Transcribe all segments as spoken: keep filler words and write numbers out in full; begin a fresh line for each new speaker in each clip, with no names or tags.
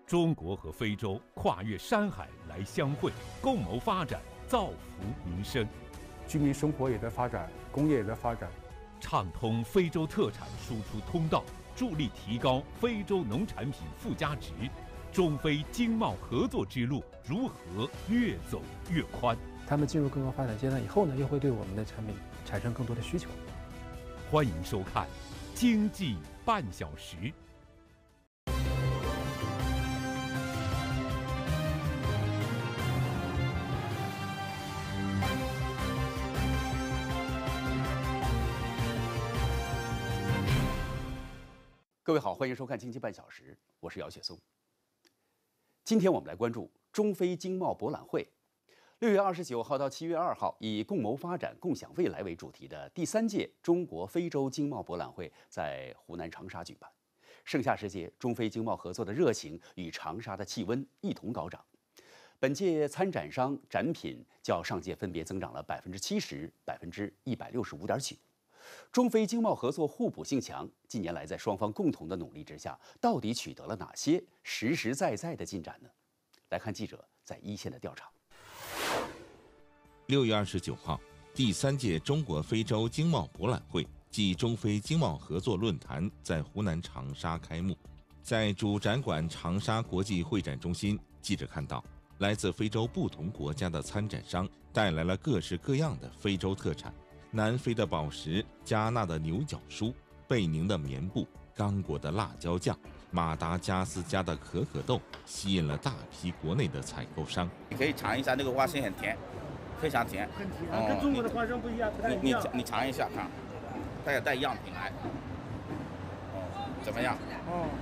中国和非洲跨越山海来相会，共谋发展，造福民生。
居民生活也在发展，工业也在发展，
畅通非洲特产输出通道，助力提高非洲农产品附加值。中非经贸合作之路如何越走越宽？
他们进入更高发展阶段以后呢，又会对我们的产品产生更多的需求。
欢迎收看《经济半小时》。
各位好，欢迎收看《经济半小时》，我是姚雪松。今天我们来关注中非经贸博览会。六月二十九号到七月二号，以“共谋发展，共享未来”为主题的第三届中国非洲经贸博览会在湖南长沙举办。盛夏时节，中非经贸合作的热情与长沙的气温一同高涨。本届参展商展品较上届分别增长了百分之七十、百分之一百六十五点九。中非经贸合作互补性强，近年来在双方共同的努力之下，到底取得了哪些实实在在的进展呢？来看记者在一线的调查。
六月二十九号，第三届中国非洲经贸博览会暨中非经贸合作论坛在湖南长沙开幕。在主展馆长沙国际会展中心，记者看到，来自非洲不同国家的参展商带来了各式各样的非洲特产。南非的宝石、加纳的牛角酥、贝宁的棉布、刚果的辣椒酱、马达加斯加的可可豆，吸引了大批国内的采购商。
你可以尝一下，那个花生很甜，非常甜，
很甜，哦、跟中国的花生不一样，不太一样。
你你尝一下看，它也带样品来，哦，怎么样？哦，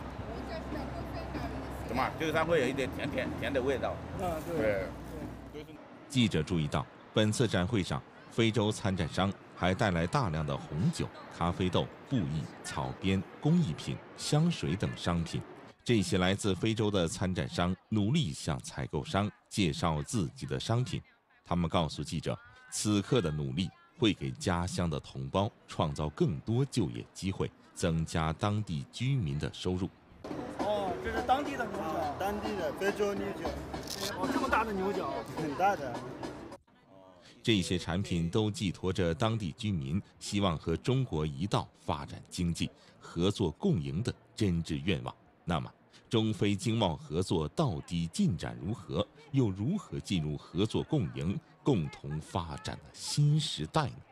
怎么？就是它会有一点甜甜甜的味道。
啊，对。对。
记者注意到，本次展会上，非洲参展商还带来大量的红酒、咖啡豆、布艺、草编、工艺品、香水等商品。这些来自非洲的参展商努力向采购商介绍自己的商品。他们告诉记者，此刻的努力会给家乡的同胞创造更多就业机会，增加当地居民的收入。
哦，这是当地的牛角，
当地的非洲牛角。
哦，这么大的牛角，
很大的。
这些产品都寄托着当地居民希望和中国一道发展经济、合作共赢的真挚愿望。那么，中非经贸合作到底进展如何？又如何进入合作共赢、共同发展的新时代呢？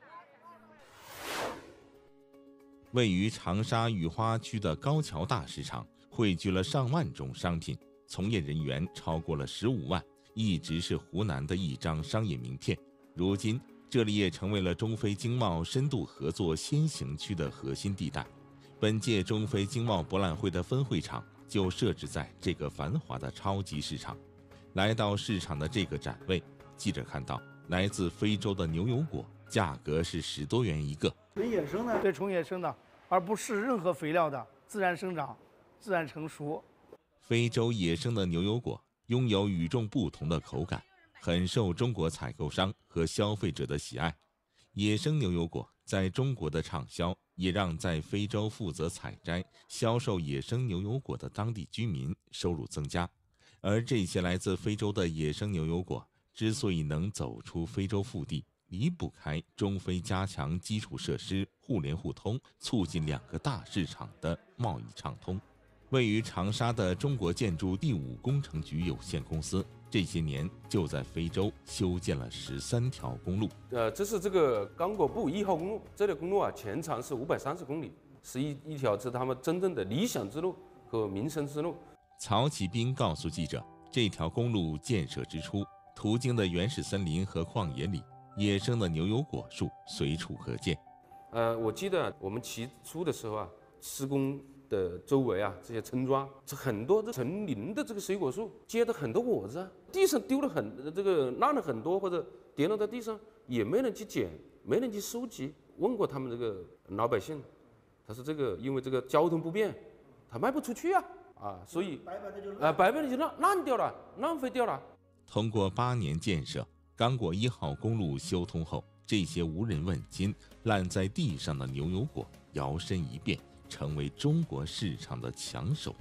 位于长沙雨花区的高桥大市场汇聚了上万种商品，从业人员超过了十五万。一直是湖南的一张商业名片，如今这里也成为了中非经贸深度合作先行区的核心地带。本届中非经贸博览会的分会场就设置在这个繁华的超级市场。来到市场的这个展位，记者看到来自非洲的牛油果，价格是十多元一个。
纯野生的，对，纯野生的，而不是任何肥料的，自然生长、自然成熟。
非洲野生的牛油果拥有与众不同的口感，很受中国采购商和消费者的喜爱。野生牛油果在中国的畅销，也让在非洲负责采摘、销售野生牛油果的当地居民收入增加。而这些来自非洲的野生牛油果之所以能走出非洲腹地，离不开中非加强基础设施互联互通，促进两个大市场的贸易畅通。位于长沙的中国建筑第五工程局有限公司，这些年就在非洲修建了十三条公路。
呃，这是这个刚果布一号公路，这条公路啊，全长是五百三十公里，是一一条是他们真正的理想之路和民生之路。
曹启斌告诉记者，这条公路建设之初，途经的原始森林和旷野里，野生的牛油果树随处可见。
呃，我记得我们起初的时候啊，施工的周围啊，这些村庄，这很多这成林的这个水果树，结的很多果子啊，地上丢了很这个烂了很多，或者跌落在地上，也没人去捡，没人去收集。问过他们这个老百姓，他说这个因为这个交通不便，他卖不出去啊，啊，所以白白的就啊，白白的就烂烂掉了，浪费掉了。
通过八年建设，刚果一号公路修通后，这些无人问津、烂在地上的牛油果摇身一变，成为中国市场的抢手货。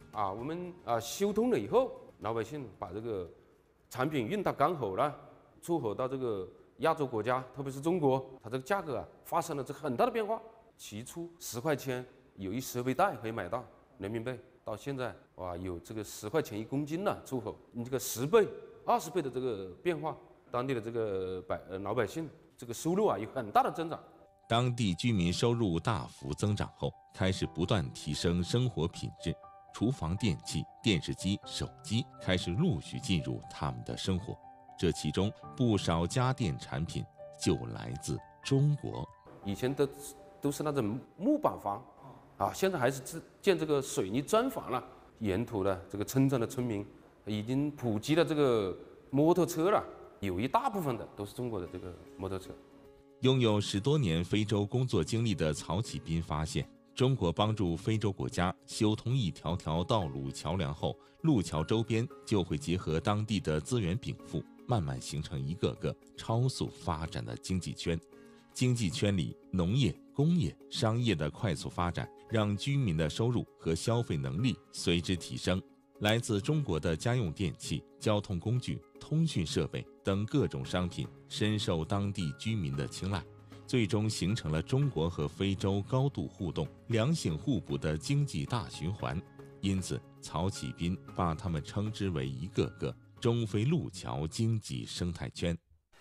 啊，我们啊修通了以后，老百姓把这个产品运到港口了，出口到这个亚洲国家，特别是中国，它这个价格啊发生了这很大的变化。起初十块钱有一十倍袋可以买到人民币，到现在哇有这个十块钱一公斤了出口，你这个十倍、二十倍的这个变化，当地的这个百呃老百姓这个收入啊有很大的增长。
当地居民收入大幅增长后，开始不断提升生活品质，厨房电器、电视机、手机开始陆续进入他们的生活。这其中不少家电产品就来自中国。
以前都都是那种木板房，啊，现在还是建这个水泥砖房了。沿途的这个村镇的村民已经普及了这个摩托车了，有一大部分的都是中国的这个摩托车。
拥有十多年非洲工作经历的曹启斌发现，中国帮助非洲国家修通一条条道路桥梁后，路桥周边就会结合当地的资源禀赋，慢慢形成一个个超速发展的经济圈。经济圈里，农业、工业、商业的快速发展，让居民的收入和消费能力随之提升。来自中国的家用电器、交通工具、通讯设备等各种商品深受当地居民的青睐，最终形成了中国和非洲高度互动、良性互补的经济大循环。因此，曹启斌把他们称之为一个个中非路桥经济生态圈。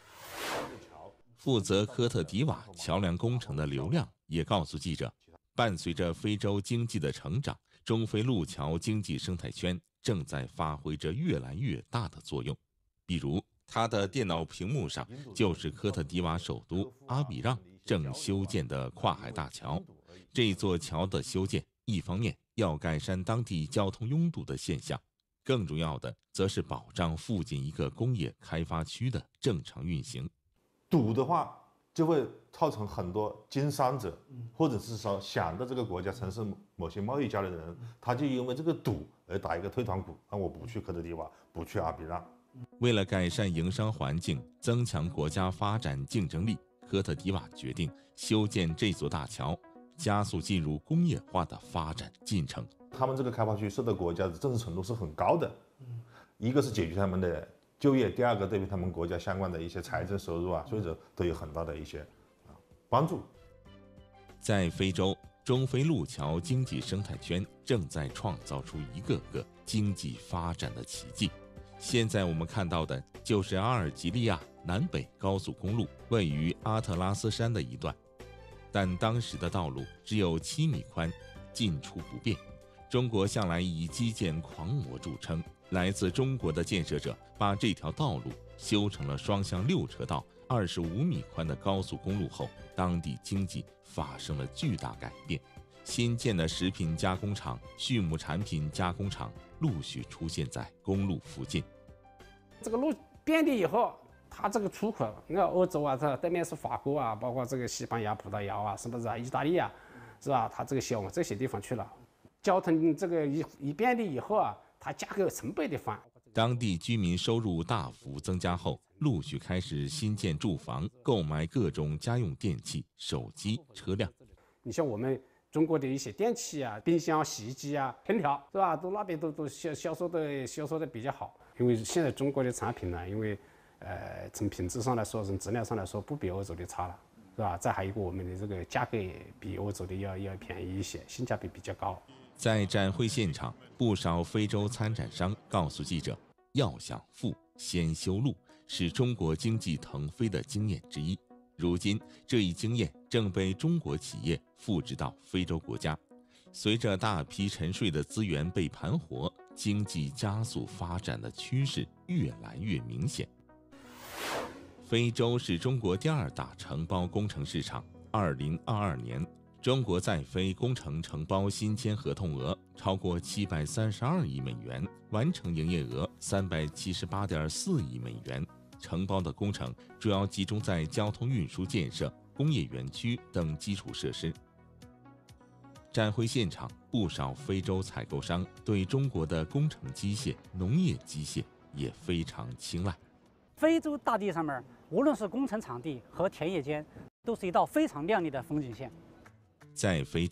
负责科特迪瓦桥梁工程的刘亮也告诉记者，伴随着非洲经济的成长，中非路桥经济生态圈正在发挥着越来越大的作用。比如，他的电脑屏幕上就是科特迪瓦首都阿比让正修建的跨海大桥。这座桥的修建，一方面要改善当地交通拥堵的现象，更重要的则是保障附近一个工业开发区的正常运行。
堵的话，就会造成很多经商者，或者是说想到这个国家从事某些贸易交流的人，他就因为这个堵而打一个退堂鼓，那我不去科特迪瓦，不去阿比让。
为了改善营商环境，增强国家发展竞争力，科特迪瓦决定修建这座大桥，加速进入工业化的发展进程。
他们这个开发区受到国家的重视程度是很高的，一个是解决他们的就业，第二个对于他们国家相关的一些财政收入啊，所以说都有很大的一些帮助。
在非洲，中非路桥经济生态圈正在创造出一个个经济发展的奇迹。现在我们看到的就是阿尔及利亚南北高速公路位于阿特拉斯山的一段，但当时的道路只有七米宽，进出不便。中国向来以基建狂魔著称，来自中国的建设者把这条道路修成了双向六车道、二十五米宽的高速公路后，当地经济发生了巨大改变。新建的食品加工厂、畜牧产品加工厂陆续出现在公路附近。
这个路便利以后，它这个出口，你看欧洲啊，这对面是法国啊，包括这个西班牙、葡萄牙啊，是不是啊？意大利啊，是吧？它这个销往这些地方去了。交通这个一一便利以后啊，它价格成倍的翻。
当地居民收入大幅增加后，陆续开始新建住房，购买各种家用电器、手机、车辆。
你像我们中国的一些电器啊，冰箱、洗衣机啊、空调，是吧？都那边都都销销售的销售的比较好。因为现在中国的产品呢，因为呃从品质上来说，从质量上来说，不比欧洲的差了，是吧？再还有一个，我们的这个价格也比欧洲的要要便宜一些，性价比比较高。
在展会现场，不少非洲参展商告诉记者，要想富，先修路，是中国经济腾飞的经验之一。如今，这一经验正被中国企业复制到非洲国家。随着大批沉睡的资源被盘活，经济加速发展的趋势越来越明显。非洲是中国第二大承包工程市场。二零二二年，中国在非工程承包新签合同额超过七百三十二亿美元，完成营业额三百七十八点四亿美元。承包的工程主要集中在交通运输建设、工业园区等基础设施。展会现场，不少非洲采购商对中国的工程机械、农业机械也非常青睐。
非洲大地上面，无论是工程场地和田野间，都是一道非常亮丽的风景线。
在非洲，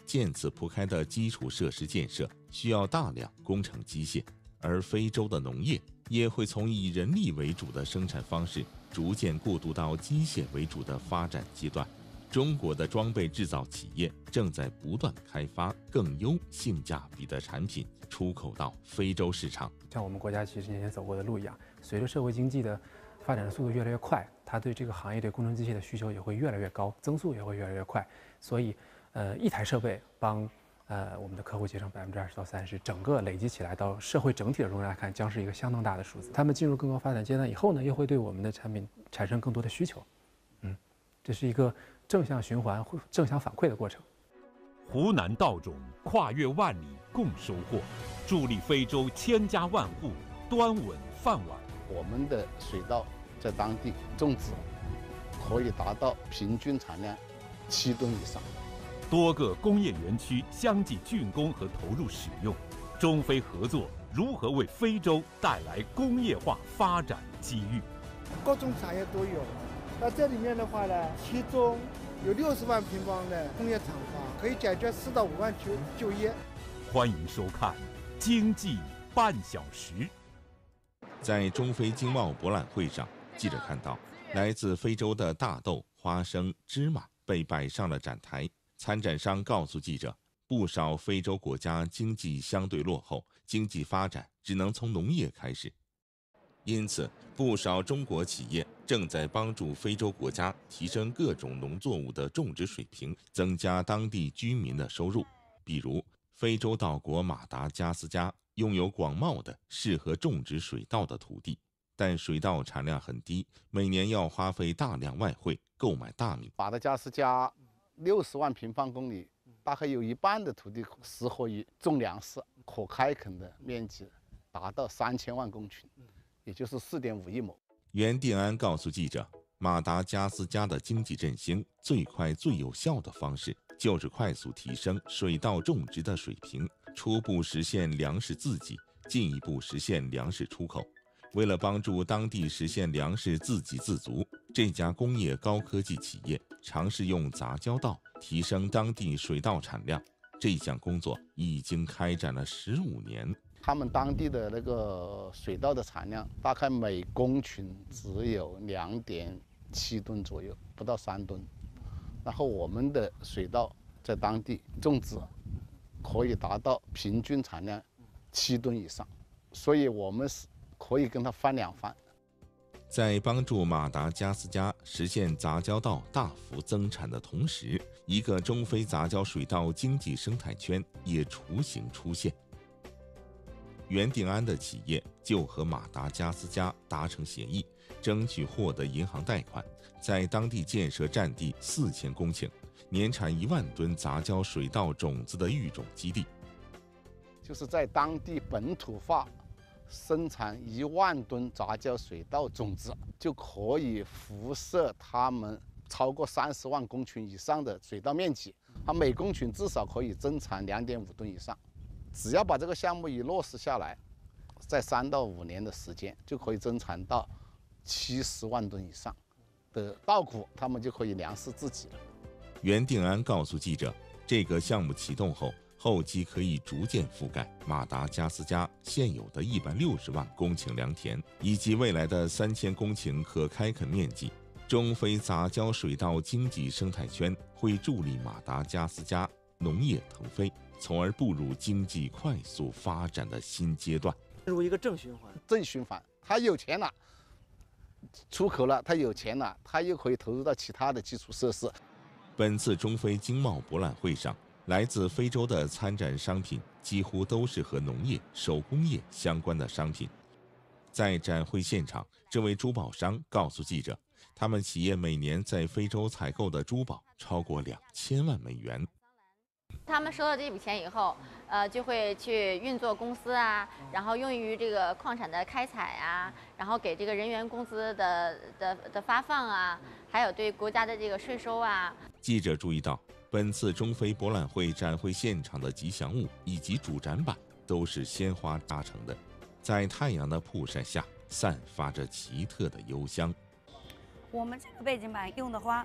渐次铺开的基础设施建设需要大量工程机械，而非洲的农业也会从以人力为主的生产方式逐渐过渡到机械为主的发展阶段。中国的装备制造企业正在不断开发更优性价比的产品，出口到非洲市场。
像我们国家几十年前走过的路一样，随着社会经济的发展的速度越来越快，它对这个行业对工程机械的需求也会越来越高，增速也会越来越快。所以，呃，一台设备帮呃我们的客户节省百分之二十到三十，整个累积起来到社会整体的容量来看，将是一个相当大的数字。他们进入更高发展阶段以后呢，又会对我们的产品产生更多的需求。嗯，这是一个正向循环、正向反馈的过程。
湖南稻种跨越万里共收获，助力非洲千家万户端稳饭碗。
我们的水稻在当地种植可以达到平均产量七吨以上。
多个工业园区相继竣工和投入使用，中非合作如何为非洲带来工业化发展机遇？
各种产业都有。那这里面的话呢，其中有六十万平方的工业厂房，可以解决四到五万就就业。
欢迎收看《经济半小时》。
在中非经贸博览会上，记者看到来自非洲的大豆、花生、芝麻被摆上了展台。参展商告诉记者，不少非洲国家经济相对落后，经济发展只能从农业开始。因此，不少中国企业正在帮助非洲国家提升各种农作物的种植水平，增加当地居民的收入。比如，非洲岛国马达加斯加拥有广袤的适合种植水稻的土地，但水稻产量很低，每年要花费大量外汇购买大米。
马达加斯加六十万平方公里，大概有一半的土地适合于种粮食，可开垦的面积达到三千万公顷，也就是四点五亿亩。
袁定安告诉记者，马达加斯加的经济振兴最快最有效的方式，就是快速提升水稻种植的水平，初步实现粮食自给，进一步实现粮食出口。为了帮助当地实现粮食自给自足，这家工业高科技企业尝试用杂交稻提升当地水稻产量。这项工作已经开展了十五年。
他们当地的那个水稻的产量大概每公顷只有两点七吨左右，不到三吨。然后我们的水稻在当地种植可以达到平均产量七吨以上，所以我们是可以跟它翻两番。
在帮助马达加斯加实现杂交稻大幅增产的同时，一个中非杂交水稻经济生态圈也雏形出现。袁定安的企业就和马达加斯加达成协议，争取获得银行贷款，在当地建设占地四千公顷、年产一万吨杂交水稻种子的育种基地，
就是在当地本土化生产一万吨杂交水稻种子，就可以辐射他们超过三十万公顷以上的水稻面积，它每公顷至少可以增产两点五吨以上。只要把这个项目一落实下来，在三到五年的时间就可以增产到七十万吨以上的稻谷，他们就可以粮食自给了。
袁定安告诉记者，这个项目启动后，后期可以逐渐覆盖马达加斯加现有的一百六十万公顷良田，以及未来的三千公顷可开垦面积。中非杂交水稻经济生态圈会助力马达加斯加农业腾飞，从而步入经济快速发展的新阶段，
进入一个正循环。
正循环，他有钱了，出口了，他有钱了，他又可以投入到其他的基础设施。
本次中非经贸博览会上，来自非洲的参展商品几乎都是和农业、手工业相关的商品。在展会现场，这位珠宝商告诉记者，他们企业每年在非洲采购的珠宝超过两千万美元。
他们收到这笔钱以后，呃，就会去运作公司啊，然后用于这个矿产的开采啊，然后给这个人员工资的的的发放啊，还有对国家的这个税收啊。
记者注意到，本次中非博览会展会现场的吉祥物以及主展板都是鲜花搭成的，在太阳的曝晒下，散发着奇特的幽香。
我们这个背景板用的花，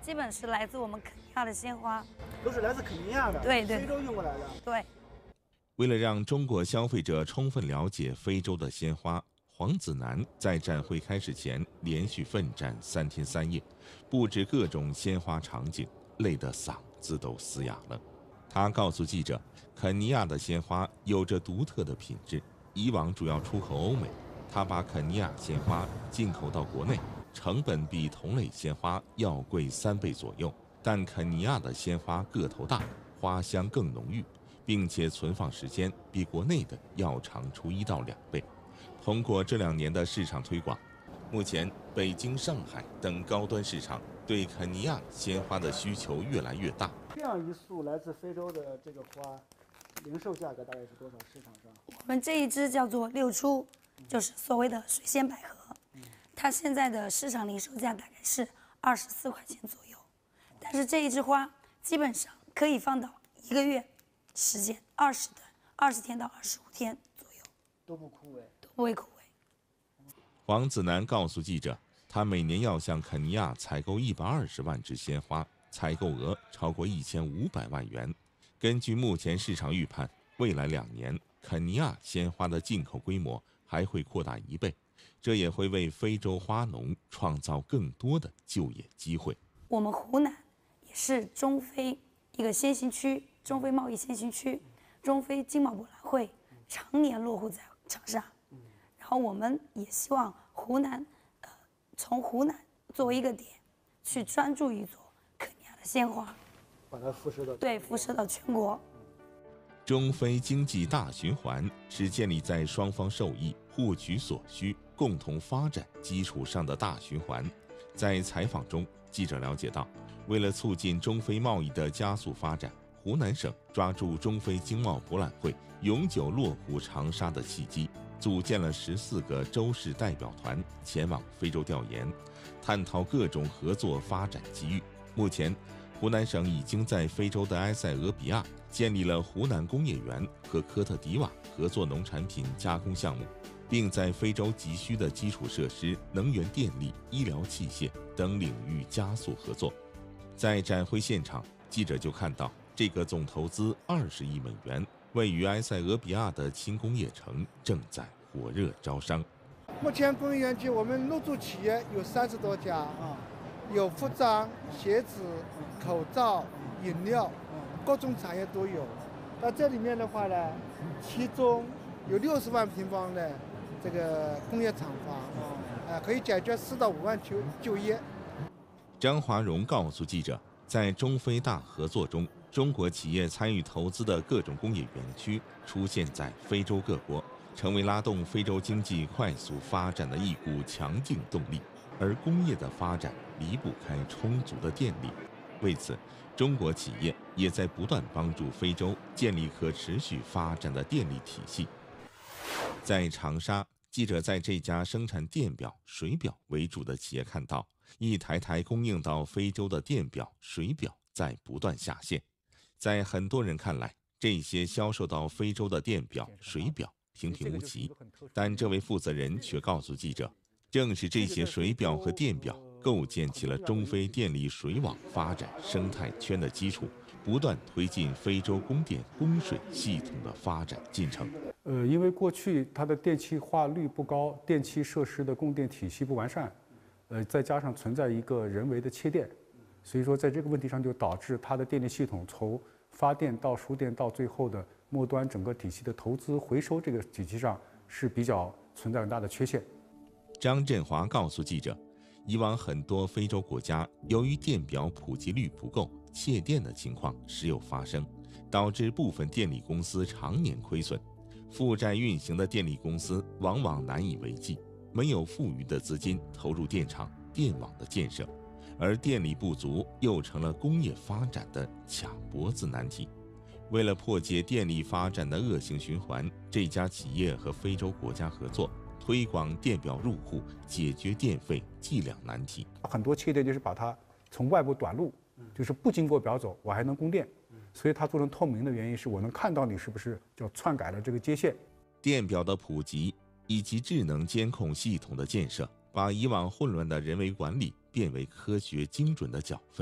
基本是来自我们肯尼亚的鲜花，
都是来自肯尼亚的，
对对，
非洲运过来的。
对。
为了让中国消费者充分了解非洲的鲜花，黄子楠在展会开始前连续奋战三天三夜，布置各种鲜花场景，累得嗓子都嘶哑了。他告诉记者，肯尼亚的鲜花有着独特的品质，以往主要出口欧美，他把肯尼亚鲜花进口到国内，成本比同类鲜花要贵三倍左右，但肯尼亚的鲜花个头大，花香更浓郁，并且存放时间比国内的要长出一到两倍。通过这两年的市场推广，目前北京、上海等高端市场对肯尼亚鲜花的需求越来越大。
这样一束来自非洲的这个花，零售价格大概是多少？市场上？
我们这一支叫做六出，就是所谓的水仙百合，它现在的市场零售价大概是二十四块钱左右，但是这一支花基本上可以放到一个月时间，二十的二十天到二十五天左右，
都不枯萎，
都不会枯萎。
黄子楠告诉记者，他每年要向肯尼亚采购一百二十万支鲜花，采购额超过一千五百万元。根据目前市场预判，未来两年肯尼亚鲜花的进口规模还会扩大一倍，这也会为非洲花农创造更多的就业机会。
我们湖南也是中非一个先行区，中非贸易先行区，中非经贸博览会常年落户在长沙，然后我们也希望湖南，呃，从湖南作为一个点，去专注于做肯尼亚的鲜花，
把它辐射到
对辐射到全国。
中非经济大循环是建立在双方受益、互取所需、共同发展基础上的大循环。在采访中，记者了解到，为了促进中非贸易的加速发展，湖南省抓住中非经贸博览会永久落户长沙的契机，组建了十四个州市代表团前往非洲调研，探讨各种合作发展机遇。目前，湖南省已经在非洲的埃塞俄比亚建立了湖南工业园和科特迪瓦合作农产品加工项目，并在非洲急需的基础设施、能源电力、医疗器械等领域加速合作。在展会现场，记者就看到这个总投资二十亿美元、位于埃塞俄比亚的轻工业城正在火热招商。
目前工业园区我们入驻企业有三十多家啊，有服装、鞋子、口罩、饮料，各种产业都有。那这里面的话呢，其中有六十万平方的这个工业厂房，啊，可以解决四到五万就就业。
张华荣告诉记者，在中非大合作中，中国企业参与投资的各种工业园区出现在非洲各国，成为拉动非洲经济快速发展的一股强劲动力。而工业的发展离不开充足的电力，为此，中国企业也在不断帮助非洲建立可持续发展的电力体系。在长沙，记者在这家生产电表、水表为主的企业看到，一台台供应到非洲的电表、水表在不断下线。在很多人看来，这些销售到非洲的电表、水表平平无奇，但这位负责人却告诉记者，正是这些水表和电表构建起了中非电力水网发展生态圈的基础，不断推进非洲供电供水系统的发展进程。
呃，因为过去它的电气化率不高，电气设施的供电体系不完善，呃，再加上存在一个人为的切电，所以说在这个问题上就导致它的电力系统从发电到输电到最后的末端整个体系的投资回收这个体系上是比较存在很大的缺陷。
张振华告诉记者，以往很多非洲国家由于电表普及率不够，窃电的情况时有发生，导致部分电力公司常年亏损，负债运行的电力公司往往难以为继，没有富裕的资金投入电厂、电网的建设，而电力不足又成了工业发展的卡脖子难题。为了破解电力发展的恶性循环，这家企业和非洲国家合作，推广电表入户，解决电费计量难题。
很多窃电就是把它从外部短路，就是不经过表走，我还能供电，所以它做成透明的原因是我能看到你是不是叫篡改了这个接线。
电表的普及以及智能监控系统的建设，把以往混乱的人为管理变为科学精准的缴费。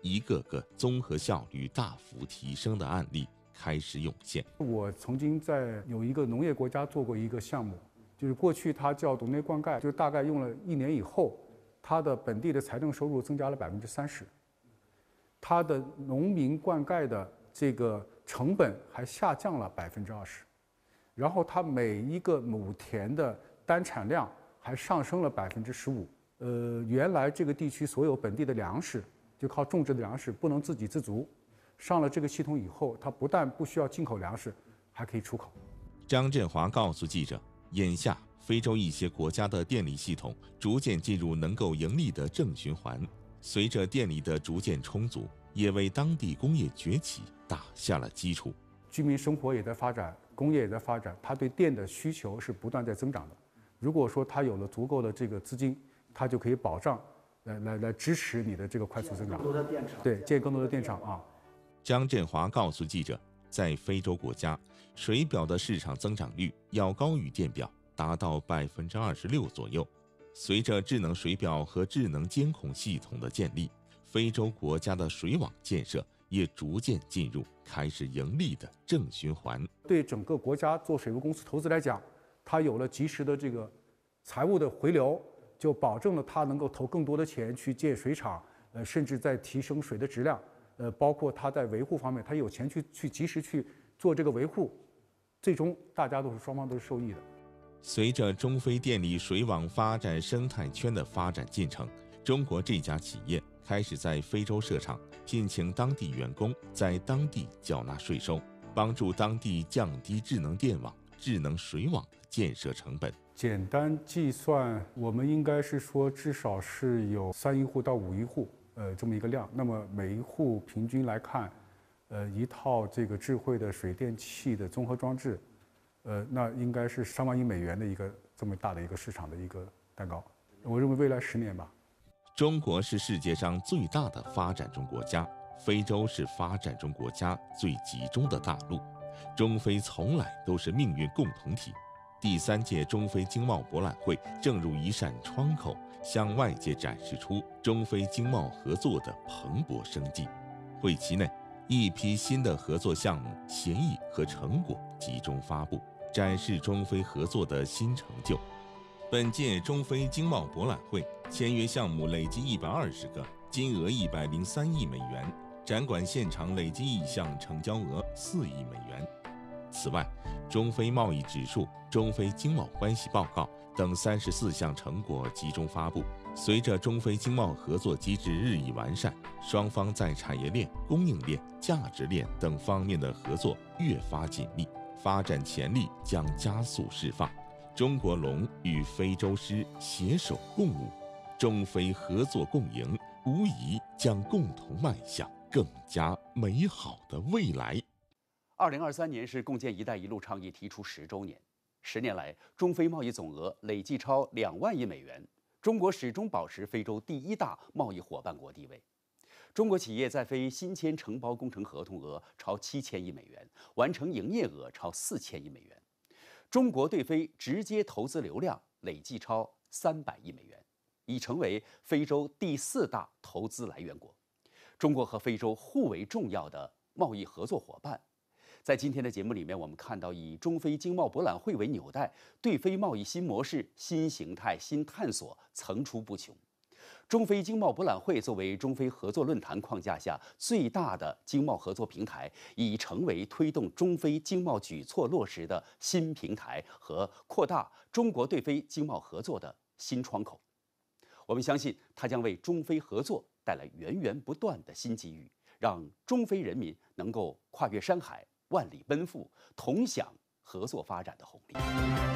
一个个综合效率大幅提升的案例开始涌现。
我曾经在有一个农业国家做过一个项目，就是过去它叫农业灌溉，就大概用了一年以后，它的本地的财政收入增加了百分之三十，它的农民灌溉的这个成本还下降了百分之二十，然后它每一个亩田的单产量还上升了百分之十五。呃，原来这个地区所有本地的粮食就靠种植的粮食不能自给自足，上了这个系统以后，它不但不需要进口粮食，还可以出口。
张振华告诉记者，眼下非洲一些国家的电力系统逐渐进入能够盈利的正循环，随着电力的逐渐充足，也为当地工业崛起打下了基础。
居民生活也在发展，工业也在发展，它对电的需求是不断在增长的。如果说它有了足够的这个资金，它就可以保障，来来来支持你的这个快速增长。
更多的电厂，
对，建更多的电厂啊。
张振华告诉记者，在非洲国家，水表的市场增长率要高于电表，达到百分之二十六左右。随着智能水表和智能监控系统的建立，非洲国家的水网建设也逐渐进入开始盈利的正循环。
对整个国家做水务公司投资来讲，它有了及时的这个财务的回流，就保证了它能够投更多的钱去建水厂，呃，甚至在提升水的质量，呃，包括它在维护方面，它有钱去去及时去做这个维护，最终大家都是双方都是受益的。
随着中非电力水网发展生态圈的发展进程，中国这家企业开始在非洲设厂，聘请当地员工，在当地缴纳税收，帮助当地降低智能电网、智能水网的建设成本。
简单计算，我们应该是说至少是有三亿户到五亿户，呃，这么一个量。那么每一户平均来看，呃，一套这个智慧的水电气的综合装置，呃，那应该是上万亿美元的一个这么大的一个市场的一个蛋糕。我认为未来十年吧。
中国是世界上最大的发展中国家，非洲是发展中国家最集中的大陆，中非从来都是命运共同体。第三届中非经贸博览会正如一扇窗口，向外界展示出中非经贸合作的蓬勃生机。会期内，一批新的合作项目、协议和成果集中发布，展示中非合作的新成就。本届中非经贸博览会签约项目累计一百二十个，金额一百零三亿美元，展馆现场累计意向成交额四亿美元。此外，中非贸易指数、中非经贸关系报告等三十四项成果集中发布。随着中非经贸合作机制日益完善，双方在产业链、供应链、价值链等方面的合作越发紧密，发展潜力将加速释放。中国龙与非洲狮携手共舞，中非合作共赢，无疑将共同迈向更加美好的未来。
二零二三年是共建“一带一路”倡议提出十周年，十年来，中非贸易总额累计超两万亿美元，中国始终保持非洲第一大贸易伙伴国地位。中国企业在非新签承包工程合同额超七千亿美元，完成营业额超四千亿美元。中国对非直接投资流量累计超三百亿美元，已成为非洲第四大投资来源国。中国和非洲互为重要的贸易合作伙伴。在今天的节目里面，我们看到以中非经贸博览会为纽带，对非贸易新模式、新形态、新探索层出不穷。中非经贸博览会作为中非合作论坛框架下最大的经贸合作平台，已成为推动中非经贸举措落实的新平台和扩大中国对非经贸合作的新窗口。我们相信，它将为中非合作带来源源不断的新机遇，让中非人民能够跨越山海，万里奔赴，同享合作发展的红利。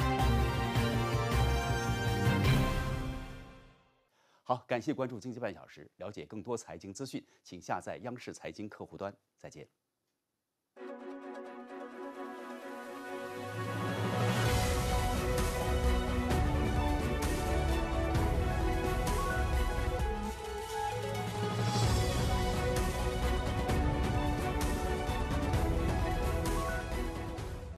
好，感谢关注经济半小时，了解更多财经资讯，请下载央视财经客户端。再见。